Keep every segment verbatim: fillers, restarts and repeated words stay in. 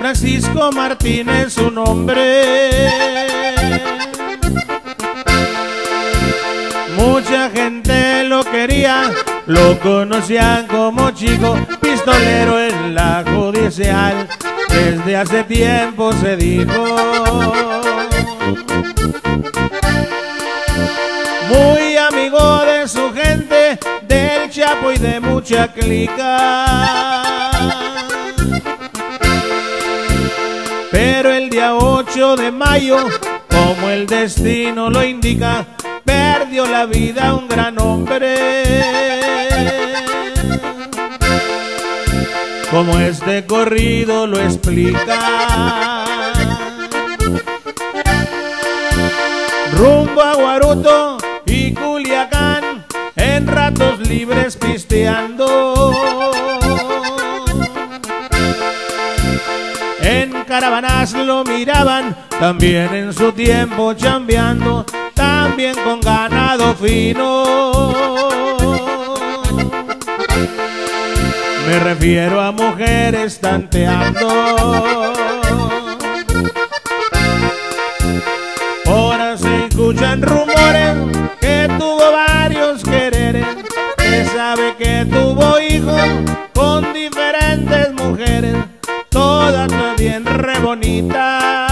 Francisco Martínez su nombre. Mucha gente lo quería, lo conocían como chico pistolero en la judicial. Desde hace tiempo se dijo, muy amigo de su gente, del Chapo y de mucha clica. Pero el día ocho de mayo, como el destino lo indica, perdió la vida un gran hombre. Como este corrido lo explica. Rumbo a Guaruto y Culiacán, en ratos libres pisteando. En caravanas lo miraban, también en su tiempo chambeando, también con ganado fino. Me refiero a mujeres tanteando. Ahora se escuchan rumores que tuvo varios quereres, que sabe que tuvo hijos con diferentes mujeres, todas bien re bonitas.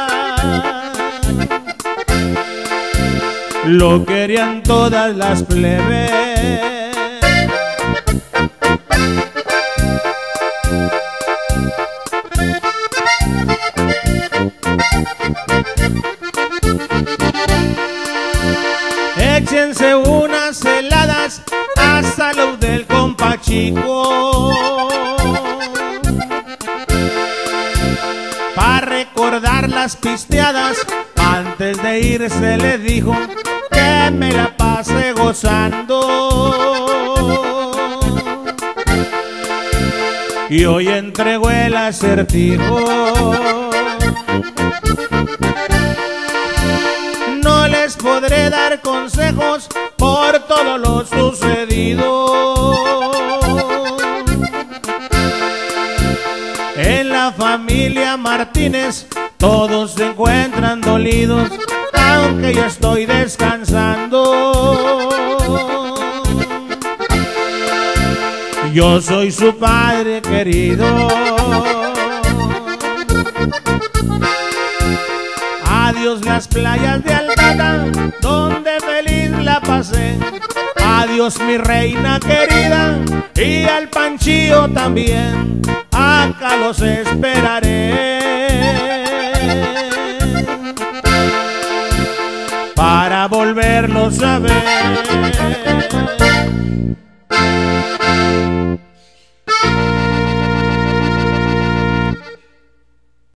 Lo querían todas las plebes. Échense unas heladas a salud del compa chico, para recordar las pisteadas. Antes de irse le dijo que me la pase gozando, y hoy entregó el acertijo. No les podré dar consejos por todo lo sucedido. En la familia Martínez todos se encuentran dolidos, aunque yo estoy descansando. Yo soy su padre querido. Adiós las playas de Altata, donde feliz la pasé. Adiós mi reina querida, y al Panchillo también, acá los esperaré para volverlos a ver.